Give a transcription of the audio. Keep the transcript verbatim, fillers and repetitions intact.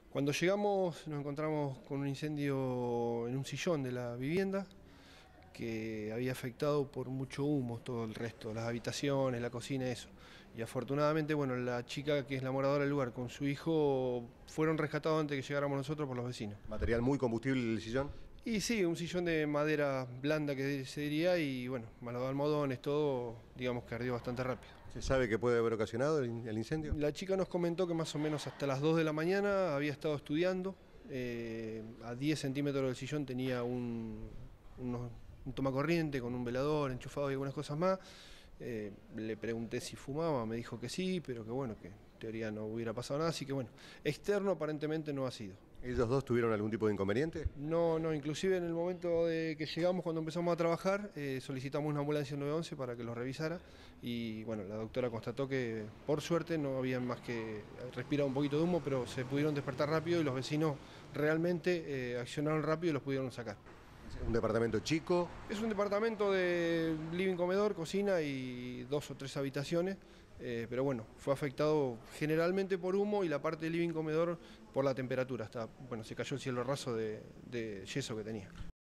Cuando llegamos nos encontramos con un incendio en un sillón de la vivienda que había afectado por mucho humo todo el resto, las habitaciones, la cocina, eso. Y afortunadamente, bueno, la chica que es la moradora del lugar con su hijo fueron rescatados antes de que llegáramos nosotros por los vecinos. ¿Material muy combustible el sillón? Y sí, un sillón de madera blanda que se diría y bueno, más los almohadones, todo, digamos que ardió bastante rápido. ¿Se sabe qué puede haber ocasionado el, el incendio? La chica nos comentó que más o menos hasta las dos de la mañana había estado estudiando, eh, a diez centímetros del sillón tenía un, unos, un tomacorriente con un velador enchufado y algunas cosas más. Eh, le pregunté si fumaba, me dijo que sí, pero que bueno, que en teoría no hubiera pasado nada, así que bueno, externo aparentemente no ha sido. ¿Ellos dos tuvieron algún tipo de inconveniente? No, no, inclusive en el momento de que llegamos, cuando empezamos a trabajar, eh, solicitamos una ambulancia nueve once para que los revisara y bueno, la doctora constató que por suerte no había más que respirar un poquito de humo, pero se pudieron despertar rápido y los vecinos realmente eh, accionaron rápido y los pudieron sacar. ¿Un departamento chico? Es un departamento de living, comedor, cocina y dos o tres habitaciones, eh, pero bueno, fue afectado generalmente por humo y la parte de living, comedor por la temperatura. Hasta, bueno, se cayó el cielo raso de, de yeso que tenía.